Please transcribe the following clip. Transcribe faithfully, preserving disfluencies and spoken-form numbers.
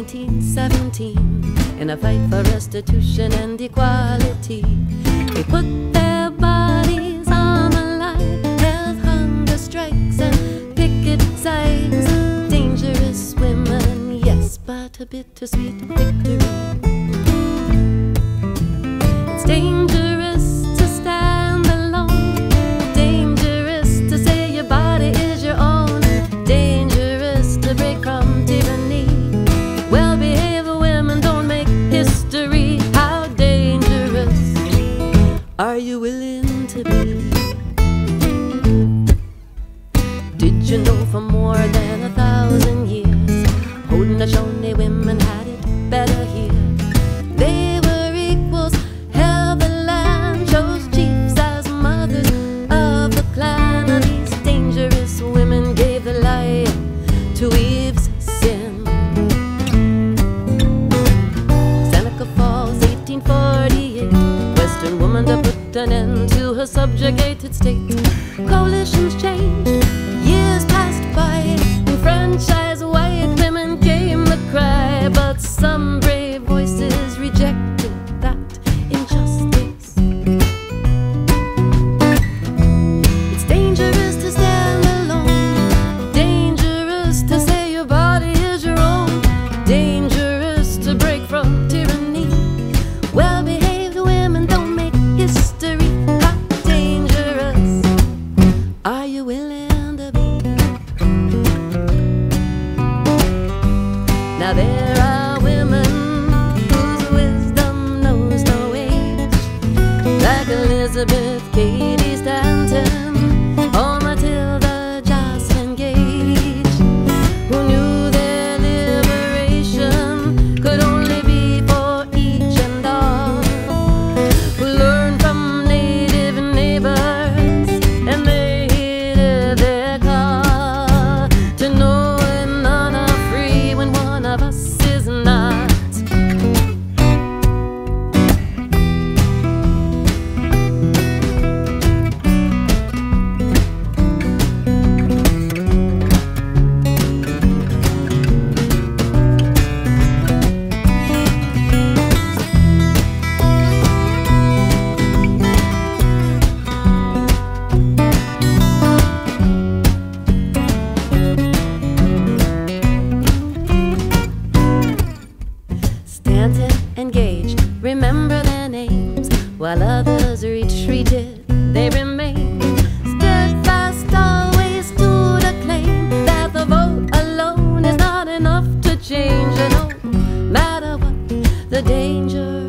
nineteen seventeen, in a fight for restitution and equality. They put their bodies on the line, health, hunger strikes and picket signs. Dangerous women, yes, but a bittersweet victory. It's dangerous to stand alone, dangerous to say your body is your own, dangerous to break from tyranny. Well-behaved women don't make history. How dangerous are you willing to be? Did you know for more than a thousand years, Haudenosaunee women had it better here? They were equals, held the land, chose chiefs as mothers of the clan. And these dangerous women gave the lie to Eve's sin. Seneca Falls, eighteen forty-eight, Western woman to put an end to her subjugated state. Coalitions changed, years passed by, and franchise white women came the cry. But some brave voices rejected that injustice. It's dangerous to stand alone, dangerous to say your body is your own, dangerous to break from tyranny. Well-behaved women don't make history. How dangerous are you willing to be? Now there are women whose wisdom knows no age, like Elizabeth Cady Stanton or Matilda Joslyn Gage, who knew their liberation could only be for each and all, who learned from native neighbors and they heeded their call to know and honor free when one of us is not. Stanton and Gage, remember their names, while others retreated, they remained steadfast, always to the claim that the vote alone is not enough to change. And no matter what the danger